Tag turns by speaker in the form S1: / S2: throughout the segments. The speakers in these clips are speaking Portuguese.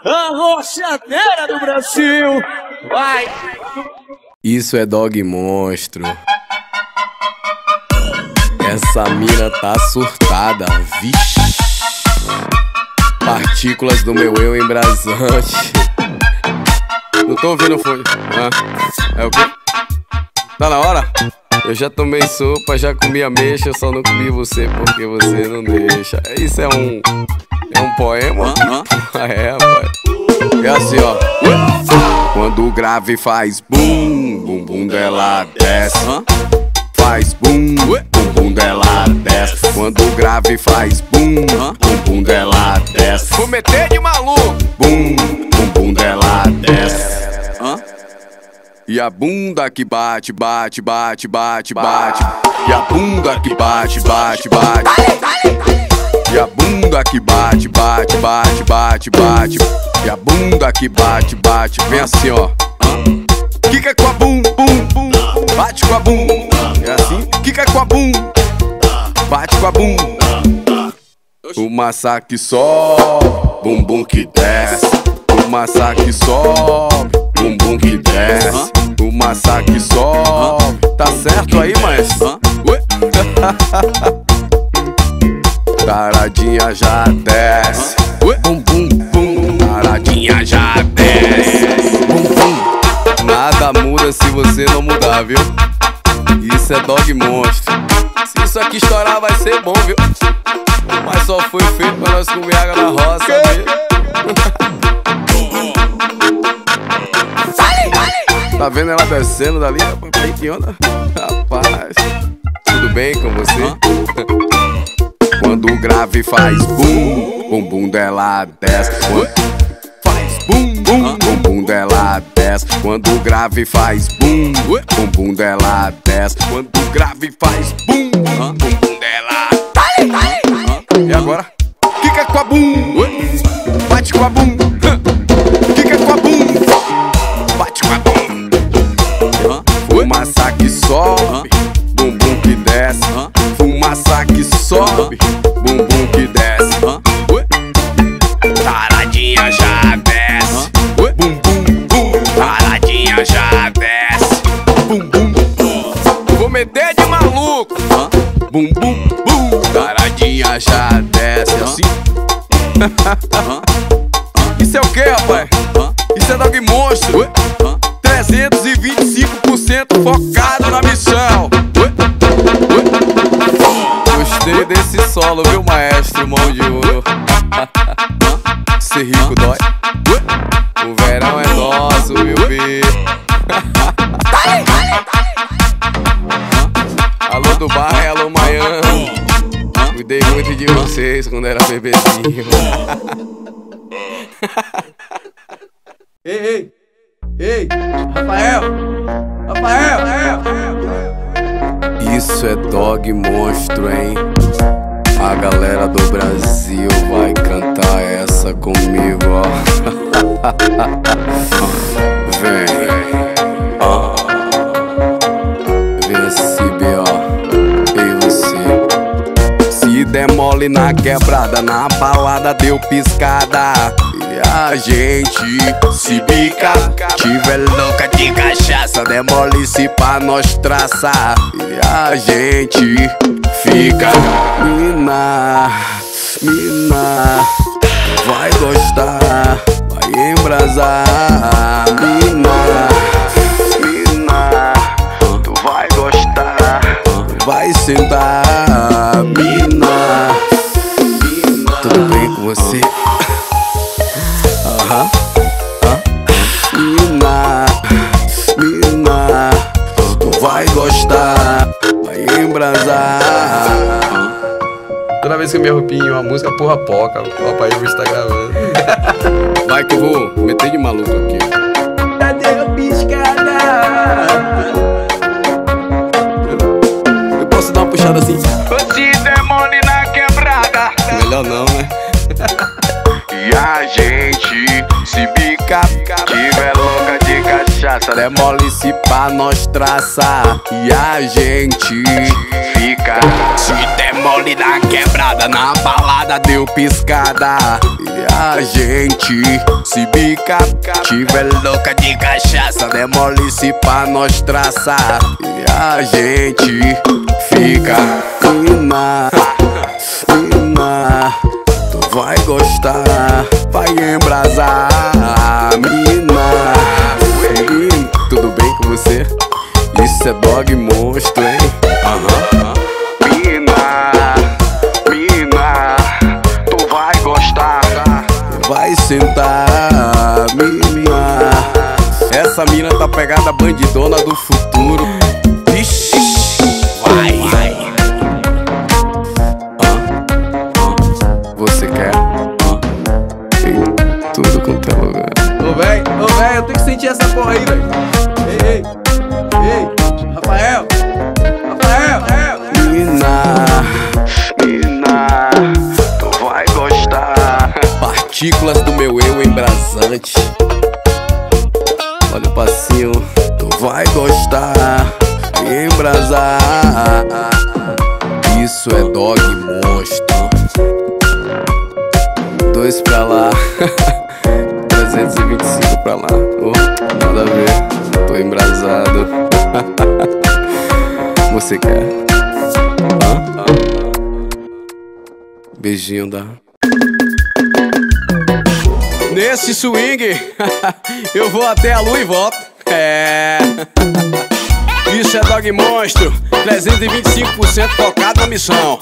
S1: a rochadeira do Brasil. Vai!
S2: Isso é Dog Monstro. Essa mina tá surtada, vixe. Partículas do meu eu embrasante. Não tô ouvindo, foi? Ah, é o quê? Tá na hora? Eu já tomei sopa, já comi ameixa, eu só não comi você porque você não deixa. Isso é um poema? É, rapaz. É assim, ó. Quando o grave faz bum, bum bum dela desce. Faz bum, bum bum dela desce. Quando o grave faz bum, bum bum dela desce. Vou meter de maluco. Bum, bum bum dela desce. E a bunda que bate, bate, bate, bate, bate. E a bunda que bate, bate, bate. E a bunda que bate, bate, bate, bate, bate. E a bunda que bate, bate. Vem assim, ó. Quica com a bum, bum, bum. Bate com a bum. É assim? Quica com a bum. Bate com a bum. O massacre sobe, bumbum que desce. O massacre sobe, bumbum que desce. O massacre sobe. Tá certo aí, maestro? Taradinha já desce. Bum bum bum. Taradinha já desce. Bum bum. Nada muda se você não mudar, viu? Isso é Dog Monstro. Se isso aqui estourar vai ser bom, viu? Mas só foi feito pra nós comer água na roça mesmo. Tá vendo ela descendo dali? Rapaz, que onda? Rapaz, tudo bem com você? Quando o grave faz bum, bum bum dela desce. Faz bum, bum, bum bum dela desce. Quando o grave faz bum, bum bum dela desce. Quando o grave faz bum, bum bum dela. E agora? Quica com a bum, bate com a bum. Quica com a bum, bate com a bum. Fumaça que sobe, bumbum que desce. Fumaça que sobe, bumbum que desce. Taradinha já desce. Bum bum bum. Taradinha já desce. Bum bum bum. Vou meter de maluco. Bum bum bum. Taradinha já desce assim. Isso é o que, rapaz? Isso é Dog Monstro. 325% focado na missão. Gostei desse solo, viu, maestro, mão de ouro. Ser rico dói. O verão é nosso, viu, B? Alô do bairro, alô Miami. Cuidei muito de vocês quando era bebezinho.
S1: Ei, ei, Rafael.
S2: Isso é Dog Monstro, hein? A galera do Brasil vai cantar essa comigo, ó. Vem, vem esse B.O. e você. Se der mole na quebrada, na balada deu piscada. E a gente se bica. Tiver louca de cachaça, demole-se pra nós traçar. E a gente fica. Mina, mina, vai gostar, vai embrasar. Mina, mina, tu vai gostar, vai sentar. Mina, mina, tudo bem com você? Mina, mina, tu vai gostar, vai embrasar. Toda vez que eu me arrepio em uma música, porra poca, o papai está gravando. Vai que eu vou meter de maluco aqui.
S1: Cadê o piscada?
S2: Eu posso dar uma puxada assim?
S1: Se demole na quebrada.
S2: Melhor não, né?
S3: E a gente se bica. Tiver louca de cachaça,
S2: Demole-se pra nós traçar. E a gente
S3: fica. fica.
S2: Se der mole na quebrada, na balada deu piscada. E a gente se bica. Tiver louca de cachaça, der mole se pra nós traçar. E a gente fica. Mina, mina, tu vai gostar, vai embrasar. Mina, tudo bem com você? Isso é Dog Monstro, hein?
S3: Mina, mina, tu vai gostar.
S2: Vai sentar, mina. Essa mina tá pegada bandidona do futuro. Vixe, vai. Você quer? Em tudo quanto é lugar.
S1: Ô véi, eu tenho que sentir essa porra aí, velho. Ei, Rafael.
S3: Mina, tu vai gostar.
S2: Partículas do meu eu embrasante. Olha o passinho. Tu vai gostar e embrasar. Isso é Dog Monstro. 2 pra lá. 325 pra lá. Oh, nada a ver. Tô embrasado. Você quer? Beijinho da. Nesse swing, eu vou até a lua e volto. É. Isso é Dog Monstro. 325% focado na missão.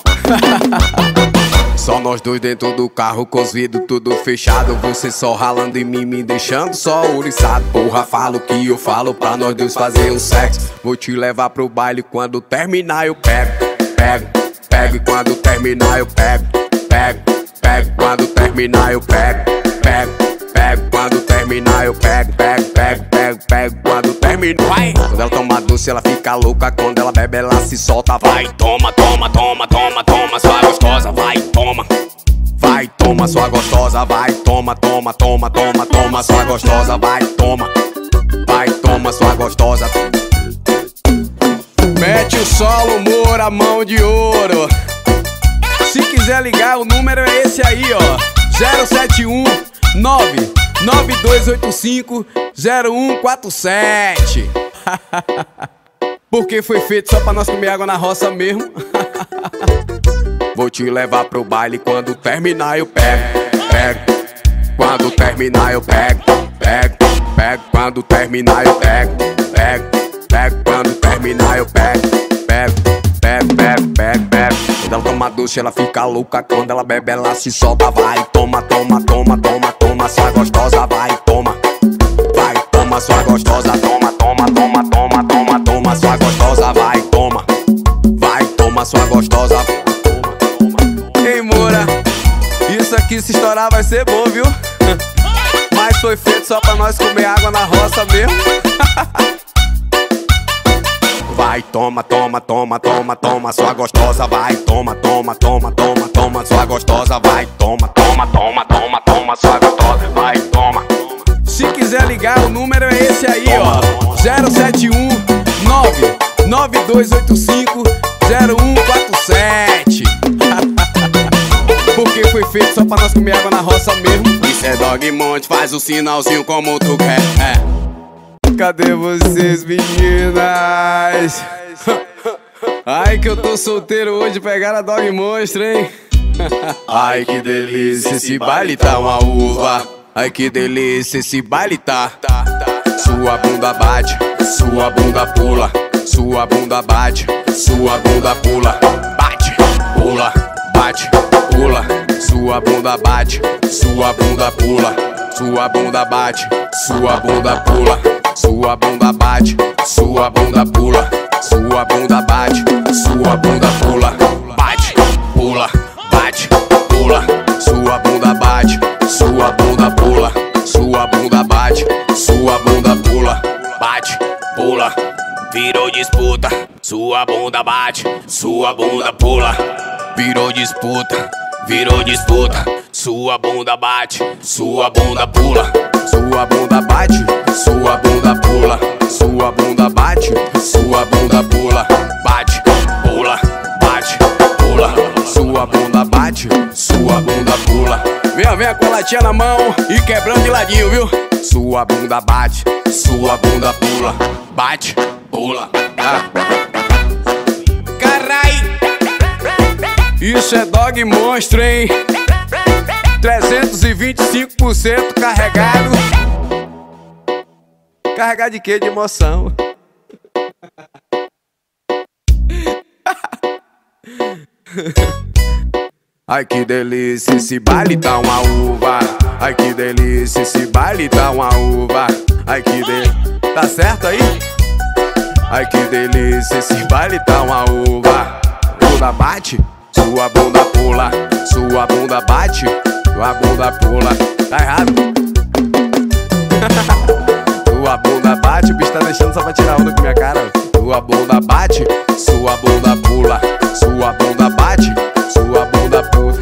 S2: Só nós dois dentro do carro, com os vidros tudo fechado. Você só ralando em mim, me deixando só ouriçado. Porra, falo que eu falo pra nós dois fazer um sexo. Vou te levar pro baile, quando terminar eu pego. E quando terminar eu pego. Quando terminar eu pego. Quando terminar eu pego. Quando terminar, vai. Quando ela toma doce ela fica louca. Quando ela bebe ela se solta. Vai, toma, sua gostosa. Vai, toma, sua gostosa. Vai, toma, sua gostosa. Vai, toma, sua gostosa. Mete o solo, Moura, mão de ouro. Se quiser ligar, o número é esse aí, ó. 071 99285 0147. Porque foi feito só pra nós comer água na roça mesmo. Vou te levar pro baile, quando terminar eu pego. Quando terminar eu pego. Quando terminar eu pego. Quando terminar eu pego. Quando ela toma doce ela fica louca. Quando ela bebe ela se solta. Vai, toma, sua gostosa. Vai, toma, sua gostosa. Toma, sua gostosa. Vai, toma, sua gostosa. Ei, Moura, isso aqui se estourar vai ser bom, viu? Mas foi feito só pra nós comer água na roça mesmo. Vai, toma, sua gostosa. Vai, toma, sua gostosa. Vai, toma, sua gostosa. Vai, toma. Se quiser ligar, o número é esse aí, ó. 071 99285 0147. Porque foi feito só pra nós comer água na roça mesmo. Isso é Dog Monte, faz o sinalzinho como tu quer. Cadê vocês, meninas? Ai, que eu tô solteiro hoje, pegaram a Dog Monstro, hein? Ai, que delícia, esse baile tá uma uva. Ai, que delícia, esse baile tá. Sua bunda bate, sua bunda pula. Sua bunda bate, sua bunda pula. Bate, pula, bate, pula. Sua bunda bate, sua bunda pula. Sua bunda bate, sua bunda pula. Sua bunda bate, sua bunda pula. Sua bunda bate, sua bunda pula. Bate, pula, bate, pula. Sua bunda bate, sua bunda pula. Sua bunda bate, sua bunda pula. Bate, pula, virou disputa. Sua bunda bate, sua bunda pula. Virou disputa, virou disputa. Sua bunda bate, sua bunda pula. Sua bunda bate, sua bunda pula. Sua bunda bate, sua bunda pula. Bate, pula, bate. sua bunda bate, sua bunda pula. Venha, venha com a latinha na mão e quebrando de ladinho, viu? Sua bunda bate, sua bunda pula. Bate, pula. Carai! Isso é dog monstro, hein? 325% carregado. Carregado de quê? De emoção. Ai que delícia, esse baile tá uma uva. Ai que delícia, esse baile tá uma uva. Ai que delícia, tá certo aí? Ai que delícia, esse baile tá uma uva. Bunda bate, sua bunda pula. Sua bunda bate, sua bunda pula. Tá errado? Sua bunda bate, o bicho tá deixando só pra tirar onda com minha cara. Sua bunda bate, sua bunda pula. Sua bunda bate, sua bunda pula.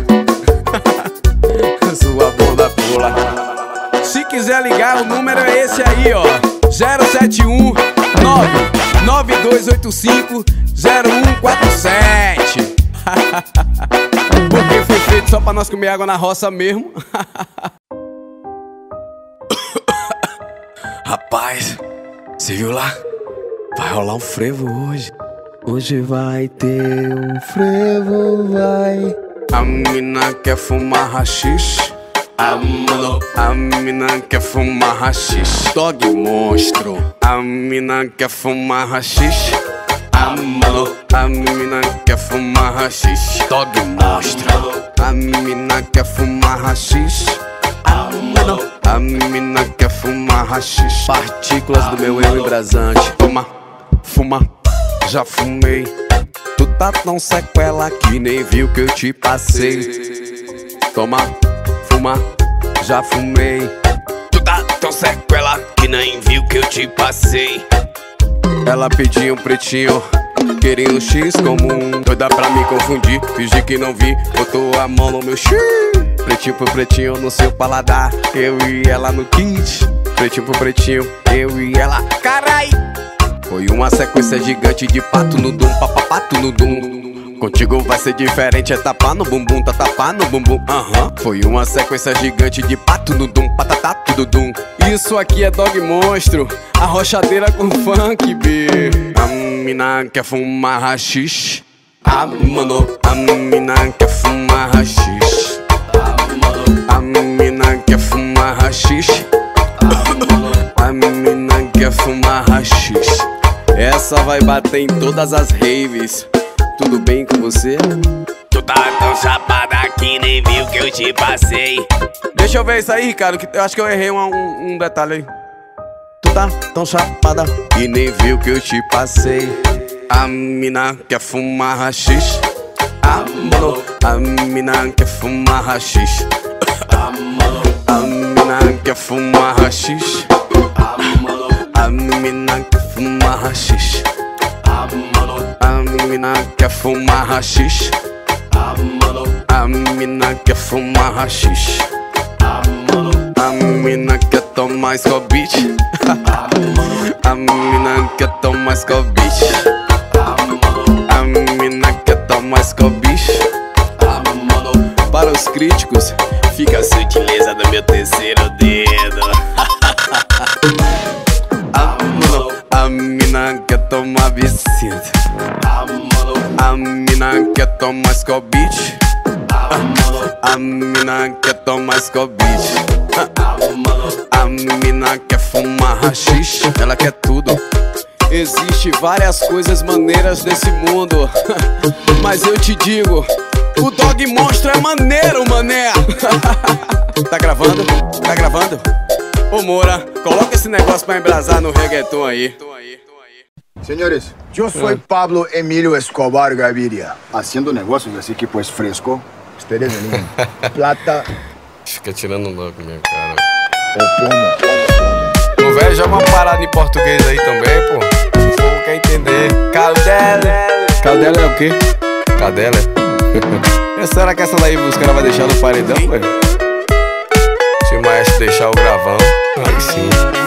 S2: Sua bunda pula. Se quiser ligar, o número é esse aí, ó: 071 99285 0147. Porque foi feito só pra nós comer água na roça mesmo. Rapaz, você viu lá? Vai rolar um frevo hoje. Hoje vai ter um frevo, vai. A mina quer fumar haxixe. A mina quer fumar haxixe. Dog monstro. A mina quer fumar haxixe. A mina quer fumar haxixe. Dog monstro. A mina quer fumar haxixe. A mina quer fumar haxixe. Partículas do meu eu embrasante. Toma, fuma, já fumei. Tu tá tão sequela que nem viu que eu te passei. Toma, fuma, já fumei. Tu tá tão sequela que nem viu que eu te passei. Ela pediu um pretinho, queria um X comum. Doida pra me confundir, fingi que não vi. Botou a mão no meu X. Pretinho por pretinho no seu paladar. Eu e ela no kit. Pretinho por pretinho, eu e ela. Carai! Foi uma sequência gigante de pato no dum, papapato no dum. Contigo vai ser diferente, é tapar no bumbum, tá tapar no bumbum. Foi uma sequência gigante de pato no dum, patatá tudo dum. Isso aqui é dog monstro, a rochadeira com funk, B. A mina quer fumar haxixe. A mina quer fumar haxixe. A mina quer fumar haxixe. A mina quer fumar haxixe. Essa vai bater em todas as raves. Tudo bem com você? Tu tá tão chapada que nem viu que eu te passei. Deixa eu ver isso aí, Ricardo, que eu acho que eu errei um detalhe aí. Tu tá tão chapada que nem viu que eu te passei. A mina quer fumar haxixe. A mina quer fumar haxixe. A mina quer fumar haxixe. A mina quer fumar haxixe. A mina quer fumar haxixe. A mina quer fumar haxixe. A mina quer tomar escobite. A mina quer tomar escobite. A mina quer tomar escobite. Para os críticos, fica a sutileza do meu terceiro dedo. A mina quer tomar vicente. A mina quer tomar escobite. A mina quer tomar escobite. A mina quer fumar haxixe. Ela quer tudo. Existe várias coisas maneiras nesse mundo. Mas eu te digo, o dog monstro é maneiro, mané. Tá gravando? Tá gravando? Ô Moura, coloca esse negócio pra embrasar no reggaeton aí.
S4: Señores, yo soy Pablo Emilio Escobar Gaviria, haciendo negocios así que pues fresco. Ustedes ven plata
S2: Fica tirando um louco minha cara.
S4: o plomo.
S2: Ô velho, joga uma parada em português aí também, pô. O povo quer entender. Caldela. Caldela é o quê? Cadela? Será que essa daí os caras vão deixar no paredão, velho? Se o maestro deixar o gravão, aí sim.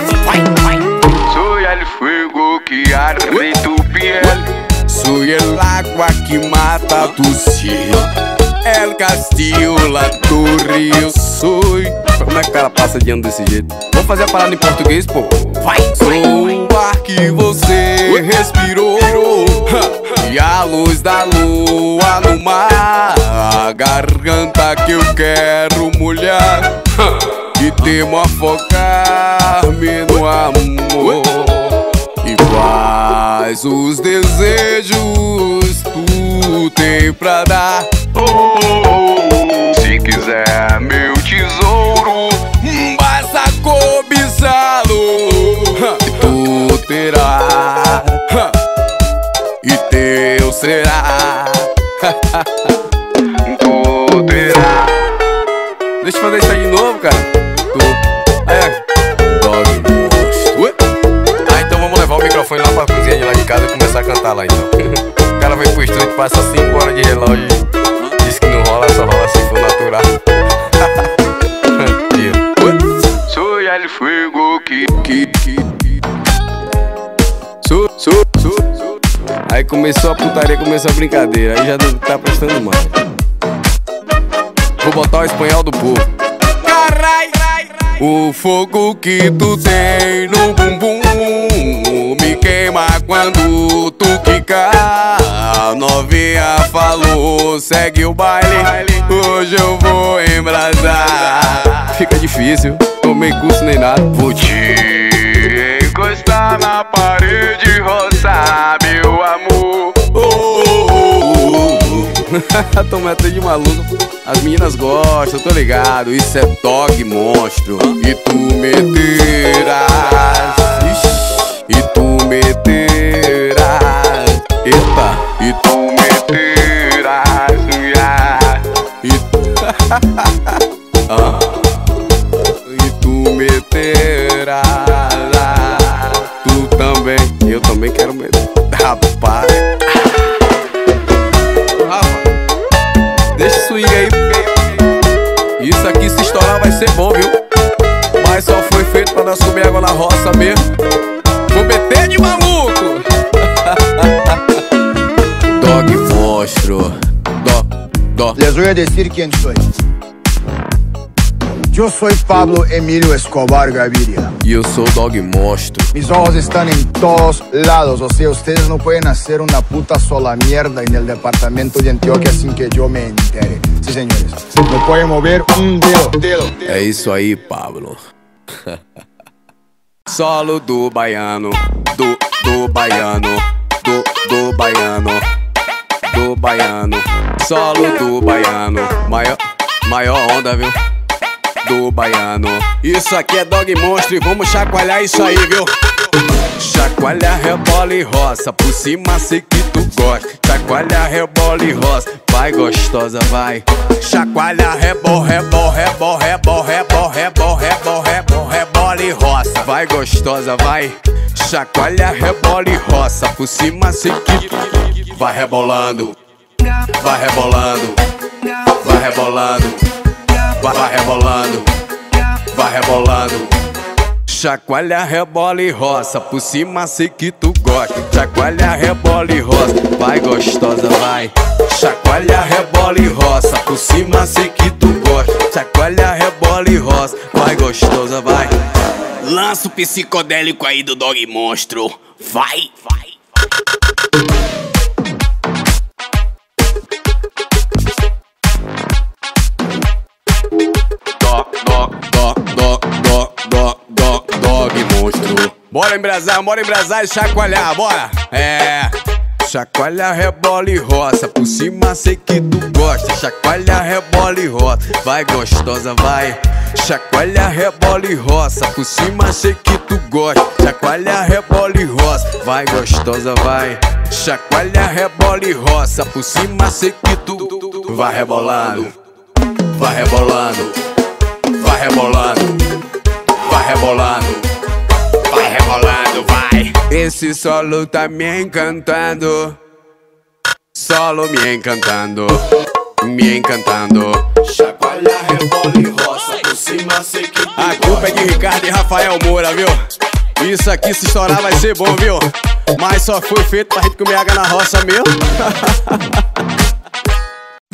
S3: Soy el fuego que arde tu piel.
S2: Soy el agua que mata tu sed. El Castillo, La Torre, eu sou. Como é que o cara passa de ano desse jeito? Vamos fazer a parada em português, pô. Vai! Sou o ar que você respirou e a luz da lua no mar, a garganta que eu quero molhar e temo afogar-me no amor. E quais os desejos tu tem pra dar?
S3: Se quiser meu tesouro,
S2: basta cobiçá-lo, tu terá e teu será.
S3: tu terá.
S2: Deixa eu fazer isso aí de novo, cara. Dog monstro. Ah, então vamos levar o microfone lá pra cozinha de lá de casa e começar a cantar lá então. O cara vai pro estúdio, passa 5 horas de relógio, diz que não rola, só rola se for natural.
S3: Soy el fuego que
S2: Aí começou a putaria, começou a brincadeira, aí já não tá prestando mais. Vou botar o espanhol do povo. Carai! O fogo que tu tem no bumbum me queima quando tu quica. A novinha falou, segue o baile, hoje eu vou embrasar. Fica difícil, tomei curso nem nada.
S3: vou te encostar na parede roça, meu amor.
S2: Tô metendo de maluco. As meninas gostam, tô ligado. Isso é dog monstro. E tu meterás, e tu meterás. Eita,
S3: E tu meterás,
S2: e tu meterás. Tu também, eu também quero meter. Rapaz, deixa o swing aí. Isso aqui se estourar vai ser bom, viu? Mas só foi feito pra nós comer água na roça mesmo. Vou meter de maluco. Dog monstro.
S4: Les voy a decir quién soy. Yo soy Pablo Emilio Escobar Gaviria.
S2: E eu sou o dog monstro.
S4: Mis ojos están en todos lados. O sea, ustedes no pueden hacer una puta sola mierda en el departamento de Antioquia sin que yo me entere. Sí, señores. No pueden mover un dedo.
S2: É isso aí, Pablo. Solo do baiano, do baiano, do baiano, do baiano. Solo do baiano, maior onda, viu? Do baiano. Isso aqui é dog monstro e vamos chacoalhar isso aí, viu? Chacoalha, rebola e roça, por cima sei que tu gosta. Chacoalha, rebola e roça, vai gostosa, vai. Chacoalha, rebola e roça, vai gostosa, vai. Chacoalha, rebola e roça, por cima sei que tu vai rebolando, vai rebolando, vai rebolando, vai rebolando, vai rebolando. Chacoalha, rebola e roça, por cima sei que tu gosta. Chacoalha, rebola e roça, vai gostosa, vai. Chacoalha, rebola e roça, por cima sei que tu gosta. Chacoalha, rebola e roça, vai gostosa, vai.
S1: Lança o psicodélico aí do dog monstro. Vai!
S2: Dog monstro. Bora embrasar e chacoalhar, bora! Chacoalha, rebola e roça, por cima sei que tu gosta. Chacoalha, rebola e roça, vai gostosa, vai. Chacoalha, rebola e roça, por cima sei que tu gosta. Chacoalha, rebola e roça, vai gostosa, vai. Chacoalha, rebola e roça, por cima sei que tu vai rebolando, vai rebolando, vai rebolando, vai rebolando, vai rebolando, vai. Esse solo tá me encantando, solo me encantando, me encantando. Chacoalha, rebola e roça, por cima sei que tu gosta. A culpa é de Ricardo e Rafael Moura, viu? Isso aqui se estourar vai ser bom, viu? Mas só foi feito pra gente comer água na roça mesmo.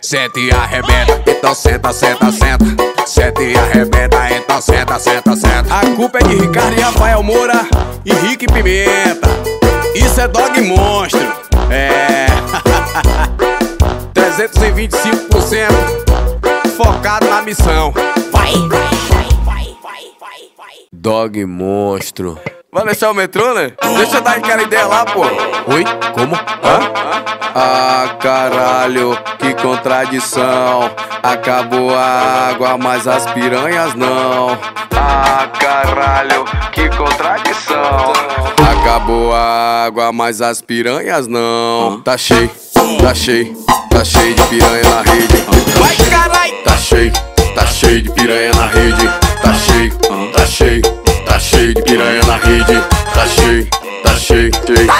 S2: senta e arrebenta. Então senta, senta, senta, senta e arrebenta. Então senta, senta, senta. A culpa é de Ricardo e Rafael Moura e Rick Pimenta. Isso é Dog Monstro. É 325% focado na missão. Vai! Dog Monstro. Vai deixar o metrô, né? Deixa eu dar aquela ideia lá, pô. Oi? Como? Hã? Ah, caralho, que contradição. Acabou a água, mas as piranhas não.
S3: Ah, caralho, que contradição.
S2: Acabou a água, mas as piranhas não. Tá cheio, tá cheio, tá cheio de piranha na rede. Vai, caralho! Tá cheio de piranha na rede. Tá cheio, tá cheio, tá cheio de piranha na rede. Tá cheio, tá cheio, tá cheio,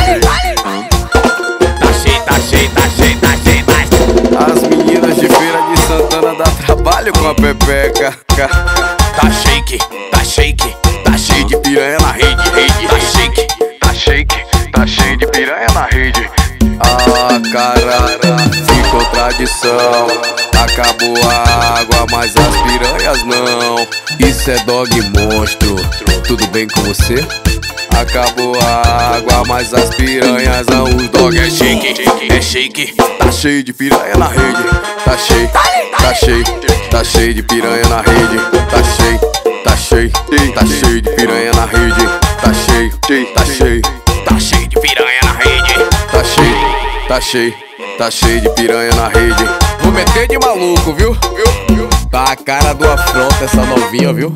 S2: tá cheio, tá cheio, tá cheio. As meninas de Feira de Santana dá trabalho com a pepeca. Tá shake, tá shake, tá cheio de piranha na rede, rede. Tá shake,
S3: Tá shake, tá cheio de piranha na rede.
S2: ah, caralho, que contradição. Acabou a água, mas as piranhas não. Isso é Dog Monstro. Tudo bem com você? Acabou a água, mas as piranhas não. Os dog é shake, é shake. Tá cheio de piranha na rede. Tá cheio, tá cheio, tá cheio de piranha na rede. Tá cheio, tá cheio, tá cheio de piranha na rede. Tá cheio, tá cheio, tá cheio de piranha na rede. Tá cheio, tá cheio, tá cheio de piranha na rede. Vou meter de maluco, viu? Tá a cara do afronta essa novinha, viu?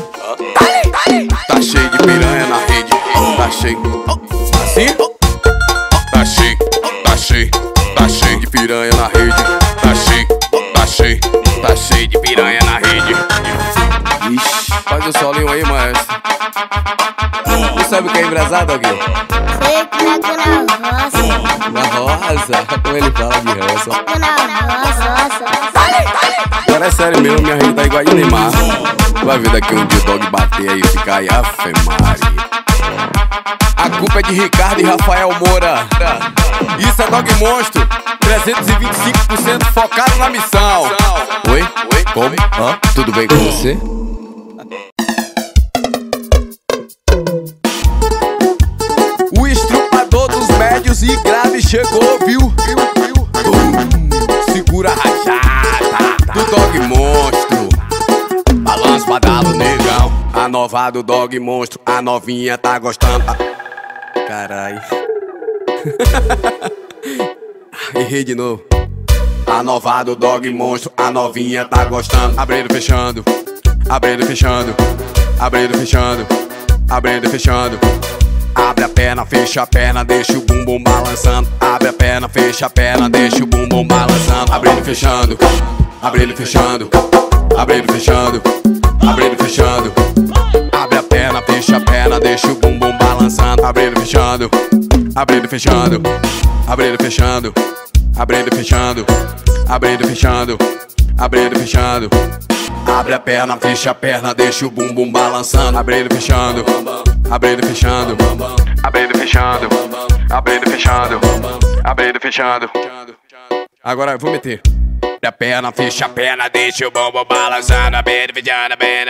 S2: Tá cheio de piranha na rede. Tá cheio. Assim? Tá cheio, tá cheio, tá cheio de piranha na rede. Tá cheio, tá cheio, tá cheio de piranha na rede. Ixi, faz o solinho aí, maestro. Tu sabe o que é embrasado, aqui?
S5: Sei que na roça.
S2: Na roça? Como ele fala de roça?
S5: Na roça.
S2: Agora é sério mesmo, minha rede tá igual a de Neymar. Vai ver daqui um dia o dog bater aí e ficar aí, Ave Maria. A culpa é de Ricardo e Rafael Moura. Isso é Dog Monstro. 325% focado na missão. Oi? Como? Hã? Tudo bem com você? O estrupador dos médios e graves chegou, viu? Segura a rajada do Dog Monstro. Balanço, badalo, negão. A nova do Dog Monstro, a novinha tá gostando. Carai. Errei de novo. A nova do Dog Monstro, a novinha tá gostando. Abrindo, fechando, abrindo, fechando, abrindo, fechando, abrindo, fechando. Abre a perna, fecha a perna, deixa o bumbum balançando. Abre a perna, fecha a perna, deixa o bumbum balançando. Abrindo, fechando, abrindo, fechando, abrindo, fechando, abrindo, fechando. Abre a perna, fecha a perna, deixa o bumbum balançando. Abrindo, fechando, abrindo, fechando, abrindo, fechando, abrindo, fechando, abrindo, fechando, abrindo, fechando. Abre a perna, fecha a perna, deixa o bumbum balançando. Abrindo, fechando, abrindo, fechando,
S3: Abrindo, fechando, abrindo, fechando, abrindo, fechando.
S2: Agora eu vou meter. Abre a perna, fecha a perna, deixa o bumbum balançando. Abrindo, fechando, abrindo,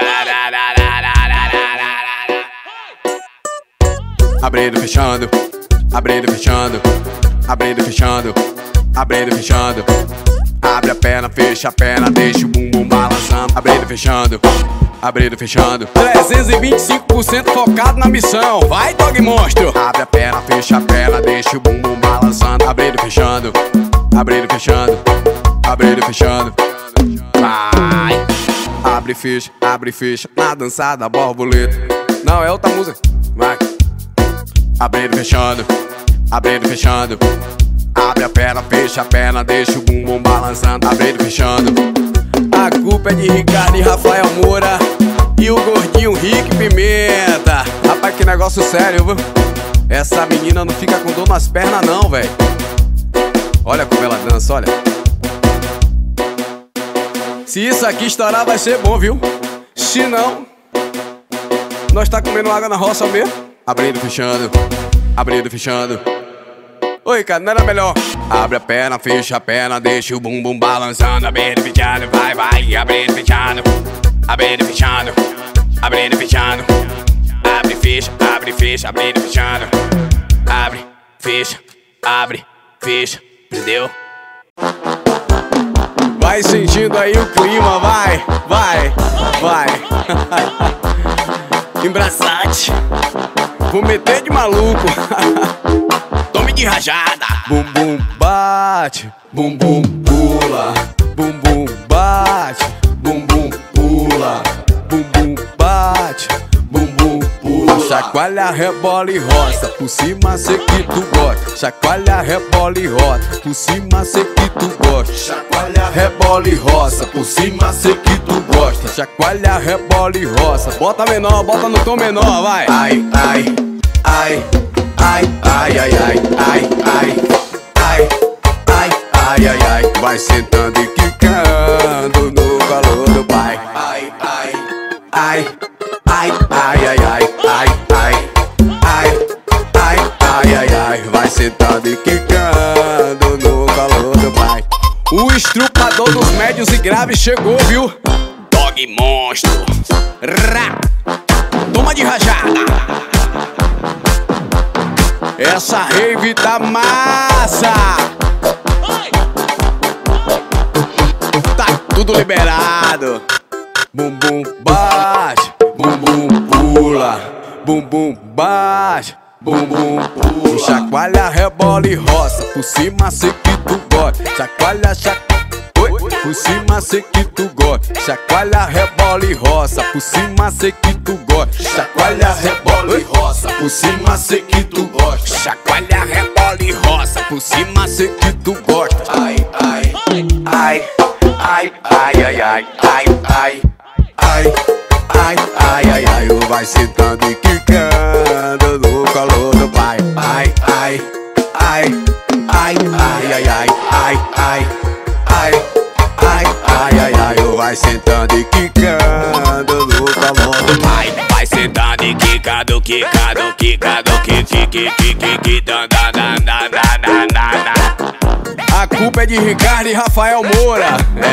S2: abrindo, fechando, abrindo, fechando, abrindo, fechando, abrindo, fechando. Abre a perna, fecha a perna, deixa o bumbum balançando. Abrindo, fechando, abrindo, fechando. 325% focado na missão. Vai, Dog Monstro. Abre a perna, fecha a perna, deixa o bumbum balançando. Abrindo, fechando, abrindo, fechando, abrindo, fechando. Vai. Abre e fecha, na dança da borboleta. Não, é outra música. Vai. Abrindo, fechando, abrindo, fechando. Abre a perna, fecha a perna, deixa o bumbum balançando. Abrindo, fechando. A culpa é de Ricardo e Rafael Moura e o gordinho Rick Pimenta. Rapaz, que negócio sério, viu? Essa menina não fica com dor nas pernas não, velho. Olha como ela dança, olha. Se isso aqui estourar vai ser bom, viu? Se não, nós tá comendo água na roça mesmo. Abrindo, fechando, abrindo, fechando. Oi, cara, não era melhor?
S1: Abre a perna, fecha a perna, deixa o bumbum balançando. Abrindo e fechando, vai, vai. Abrindo e fechando, abrindo e fechando, abrindo e fechando. Abre, fecha, abrindo e fechando. Abre, fecha, entendeu?
S2: Vai sentindo aí o clima, vai, vai, vai.
S1: Embraçante,
S2: Vou meter de maluco.
S1: tome de rajada.
S2: Bumbum bate, bumbum pula. Bumbum bate, bumbum pula. Bumbum bate, bumbum pula. Chacoalha, rebola e roça, por cima sei que tu gosta. Chacoalha, rebola e roça, por cima sei que tu gosta. Chacoalha, rebola e roça, por cima sei que tu gosta. Chacoalha, rebola e roça. Bota menor, bota no tom menor, vai.
S1: Ai, ai, ai, ai, ai, ai, ai, ai, ai, ai, ai, ai, ai, ai.
S2: Vai sentando e quicando no calor do pai.
S1: Ai, ai, ai, ai, ai, ai, ai, ai, ai, ai, ai, ai, ai, ai.
S2: Vai sentado e quicando no calor do pai. O estrupador dos médios e graves chegou, viu?
S1: Dog monstro, rá, toma de rajada.
S2: Essa rave tá massa. Tá tudo liberado. Bumbum bate, bumbum pula. Bumbum bate, bumbum pula. Chacoalha, rebola e roça, por cima sei que tu gosta. Chacoalha, por cima sei que tu gosta. Chacoalha, rebola e roça, por cima sei que tu gosta. Chacoalha, rebola e roça, por cima sei que tu gosta.
S1: Chacoalha, rebola e roça,
S2: Por cima sei que tu gosta.
S1: ai, ai, ai, ai, ai, ai, ai, ai, ai, ai, ai, ai, ai, ai.
S2: Vai sentando e quicando no calor do pai.
S1: Ai, ai, ai, ai, ai, ai, ai, ai, ai, ai, ai, ai, ai, ai.
S2: Vai sentando e quicando no calor do pai.
S1: Vai sentando e quicando, quicando, quicando, quicando,
S2: A culpa é de Ricardo e Rafael Moura.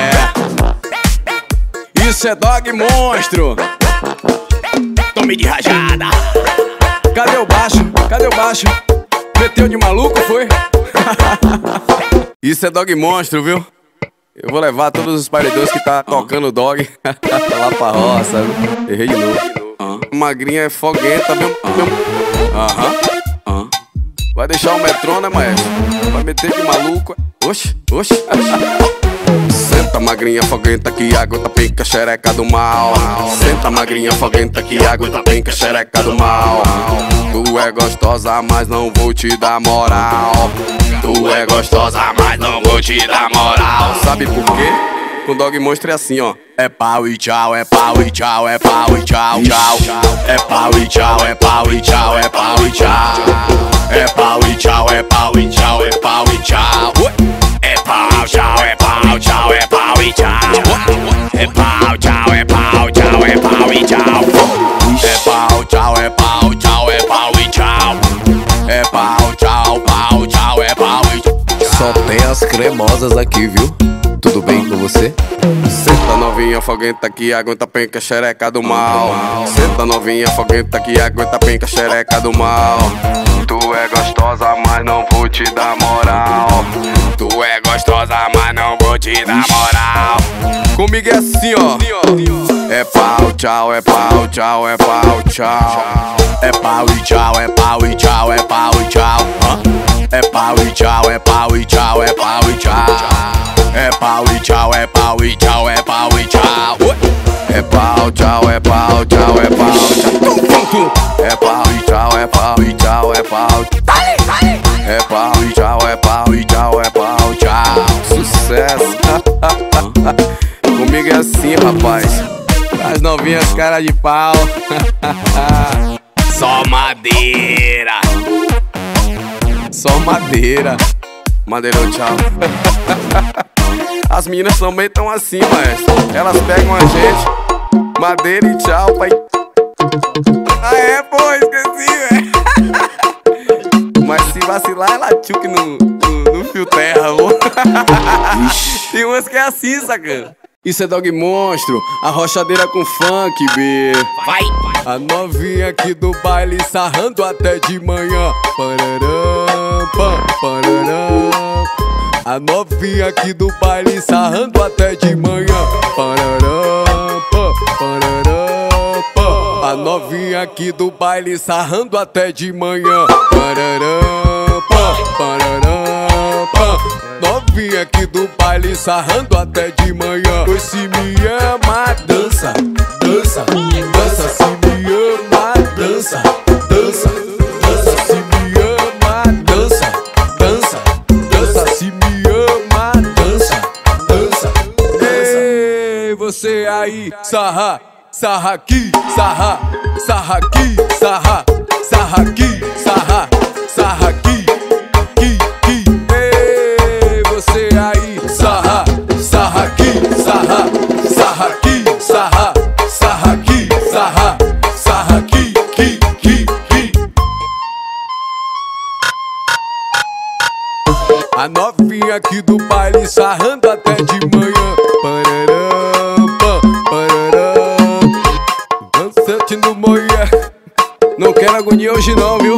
S2: Isso é Dog Monstro.
S1: tome de rajada.
S2: Cadê o baixo? Cadê o baixo? Meteu de maluco, foi? Isso é Dog Monstro, viu? Eu vou levar todos os paredões que tá tocando dog lá pra roça, viu? Errei de novo. Magrinha é foguenta, viu? Vai deixar o metrô, né, maestro? Vai meter de maluco. Oxi, oxi. Senta, magrinha foguenta, que aguenta penca, xereca do mal. Senta, magrinha foguenta, que aguenta penca, xereca do mal. Tu é gostosa, mas não vou te dar moral.
S1: Tu é gostosa, mas não vou te dar moral.
S2: Sabe por quê? Com Dog Monstro é assim, ó. É pau e tchau, é pau e tchau, é pau e tchau, tchau.
S1: É pau e tchau, é pau e tchau, é pau e tchau. É pau e tchau, é pau e tchau, é pau e tchau. É pau, tchau, é pau, tchau, é pau e tchau. É pau, tchau, é pau, tchau, é pau e tchau.
S2: É pau, tchau, é pau, tchau, é pau e tchau. É pau, tchau, é pau e tchau.
S6: Só tem as cremosas aqui, viu? Tudo bem com você?
S2: Senta novinha foguenta que aguenta penca, xereca do mal. Senta novinha foguenta que aguenta penca, xereca do mal. Tu é gostosa, mas não vou te dar moral.
S1: Tu é gostosa, mas não vou te dar moral.
S2: Comigo é assim, ó. É pau, tchau, é pau, tchau, é pau, tchau.
S1: É pau e tchau, é pau e tchau, é pau e tchau.
S2: É pau e tchau, é pau e tchau, é pau e tchau.
S1: É pau e tchau, é pau e tchau, é pau e tchau.
S2: É pau, tchau, é pau, tchau, é pau, tchau. É pau e tchau, é pau e tchau, é pau. É pau e tchau, é pau e tchau, é pau, tchau. Sucesso. Comigo é assim, rapaz. As novinhas cara de pau.
S1: Só madeira.
S2: Só madeira. Madeirão, tchau. As meninas também tão assim, maestro. Elas pegam a gente. Madeira e tchau, pai. Ah, é, pô, esqueci, velho. Mas se vacilar, ela tchuque no fio terra, ô. Tem umas que é assim, sacana. Isso é Dog Monstro, a rochadeira com funk, B.
S1: Vai!
S2: A novinha aqui do baile sarrando até de manhã. Pararam, pam, pararam. A novinha aqui do baile sarrando até de manhã. Pararam, pam, pararam, pam. A novinha aqui do baile sarrando até de manhã. Pararam, pam, pararam, pam. Novinha aqui do baile sarrando até de manhã. Pois se me ama, dança, dança, dança. Se me ama, dança, dança, dança. Se me ama, dança, dança, dança. Se me ama, dança, dança, dança. Ei, você aí, sarra, sarra aqui, sarra, sarra aqui, sarra, sarra aqui, sarra, sarra aqui, qui, qui. Ei, você aí, sarra, sarra aqui, sarra, sarra aqui, sarra, sarra aqui, sarra, sarra aqui, qui, qui, qui. A novinha aqui do baile sarrando até de manhã. Pararam, pam, pararam. Dançante no moia. Não quero agonia hoje não, viu?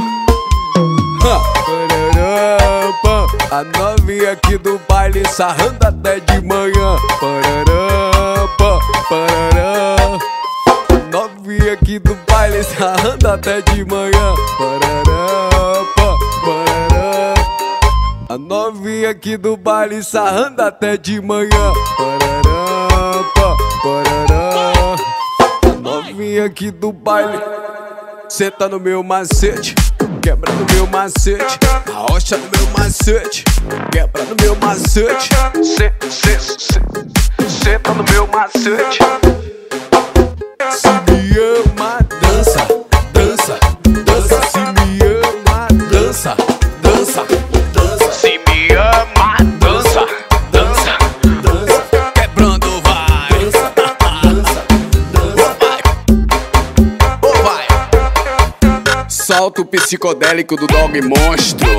S2: Pararam, pam. A novinha aqui do baile sarrando até de manhã. Pararam, pam, pararam. A novinha aqui do baile sarrando até de manhã. Pararam, pam, pararam. A novinha aqui do baile sarrando até de manhã. Pararam, pam, pararam. A novinha aqui do baile senta no meu macete, quebra no meu macete. A rocha no meu macete, quebra no meu macete.
S3: Senta no meu macete.
S2: Se me ama, dança, dança, dança. Se me ama, dança, dança, dança.
S3: Se me ama, dança, dança,
S2: dança. Quebrando vai, dança, dança, dança. Ou vai. Salto psicodélico do Dog Monstro.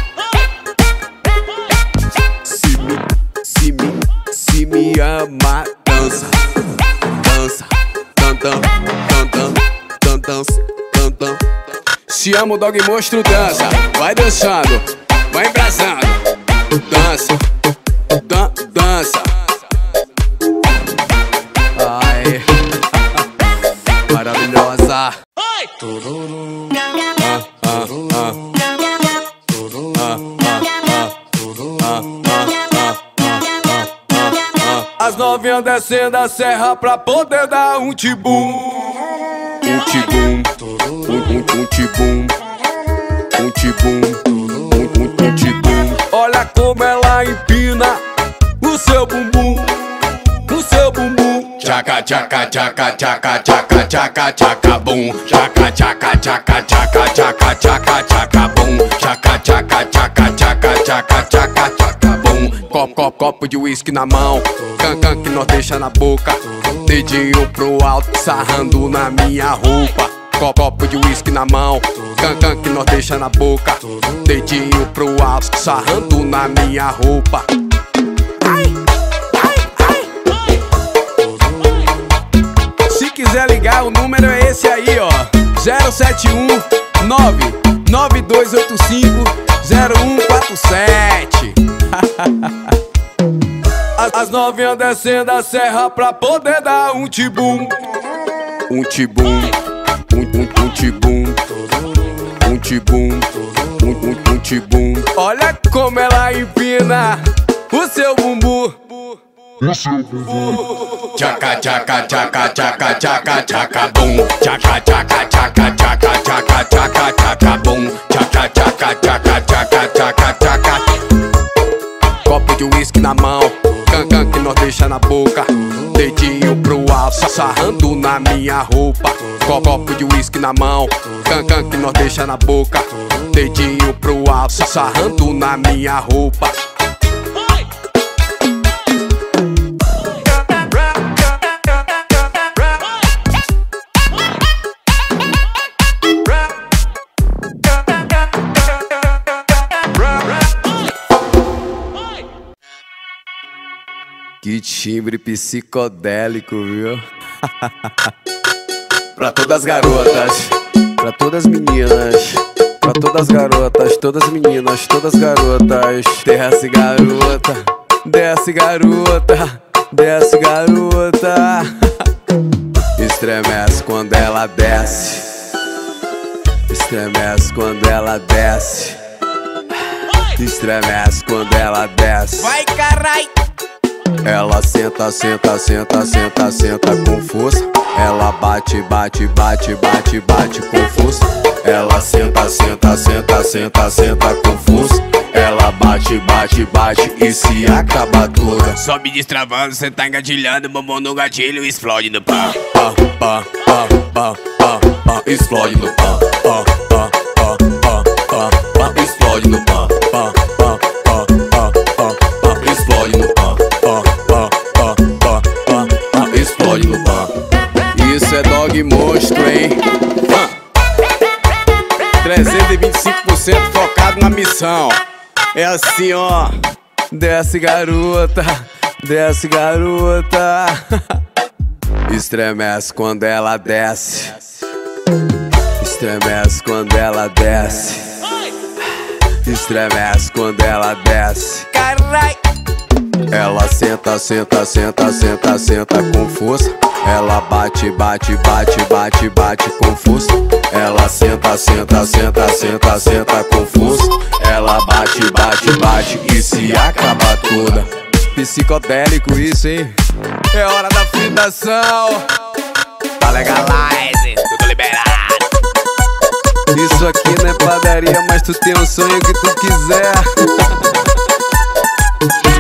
S2: Se me ama, dança, dança, dan dan, dan dan, dan dança, dan dan. Se ama o Dog Monstro, dança, vai dançando, vai embrasando, dança, dan, dança. Ai, maravilhosa. As novinhas descendo a serra pra poder dar um tibum. Um tibum, um tibum, um tibum, um tibum. Olha como ela empina o seu bumbum, o seu bumbum.
S1: Tchaca, tchaca, tchaca, tchaca, tchaca, tchaca, tchaca, bum. Tchaca, tchaca, tchaca, tchaca, tchaca, tchaca, tchaca, bum. Tchaca, tchaca, tchaca, tchaca, tchaca, tchaca, tchaca, bum.
S2: Copo de uísque na mão, cancan que nós deixa na boca. Dedinho pro alto, sarrando na minha roupa. Copo de uísque na mão, cancan que nós deixa na boca. Dedinho pro alto, sarrando na minha roupa. Ai, ai, ai. Se quiser ligar, o número é esse aí, ó. 071 99285 0147. As novinhas descendo a serra pra poder dar um tibum. Um tibum, um tibum, um tibum, um tibum. Olha como ela empina o seu bumbum.
S1: Tchaca, tchaca, tchaca, tchaca, tchaca, tchaca, bum. Tchaca, tchaca, tchaca, tchaca, tchaca, tchaca, tchaca, bum. Tchaca, tchaca, tchaca, tchaca, tchaca, tchaca.
S2: Copo de uísque na mão, cancan que nós deixa na boca. Dedinho pro alto, sarrando na minha roupa. Copo de uísque na mão, cancan que nós deixa na boca. Dedinho pro alto, sarrando na minha roupa. Que timbre psicodélico, viu? Pra todas as garotas, pra todas as meninas, pra todas as garotas, todas as meninas, todas as garotas. Desce garota, desce garota, desce garota. Estremece quando ela desce, estremece quando ela desce, estremece quando ela desce.
S1: Vai, carai!
S2: Ela senta, senta, senta, senta, senta com força. Ela bate, bate, bate, bate, bate com força. Ela senta, senta, senta, senta, senta com força. Ela bate, bate, bate e se acaba toda.
S1: Sobe destravando, cê tá engatilhando, bumbum no gatilho, explode no pão.
S2: Pá, pá, pá, pá, pá, pá, explode no pão. Pá, pá, pá, pá, pá, pá, explode no pão. Pá, pá, pá, pá, pá, pá, explode no pão. Pá, pá, pá, pá, pá, pá, explode no pão. Isso é dog monstro, hein? 325% focado na missão. É assim, ó. Desce garota, desce garota. Estremece quando ela desce, estremece quando ela desce, estremece quando ela desce.
S1: Carai!
S2: Ela senta, senta, senta, senta, senta com força. Ela bate, bate, bate, bate, bate com força. Ela senta, senta, senta, senta, senta com força. Ela bate, bate, bate e se acaba toda. Psicodélico isso, hein? É hora da fundação.
S1: Tá legalize, tudo liberado.
S2: Isso aqui não é padaria, mas tu tem um sonho que tu quiser.